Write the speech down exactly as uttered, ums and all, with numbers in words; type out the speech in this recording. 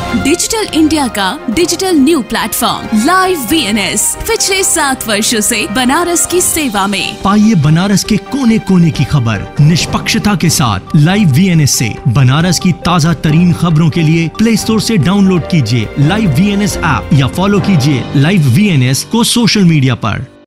Digital India का digital new platform live VNS पिछले सात वर्षों से बनारस की सेवा में। पाइए बनारस के कोने कोने की खबर निष्पक्षता के साथ। लाइव वीएनएस से बनारस की ताज़ा तरीन खबरों के लिए प्ले स्टोर से डाउनलोड कीजिए लाइव वीएनएस ऐप या फॉलो कीजिए लाइव वीएनएस को सोशल मीडिया पर।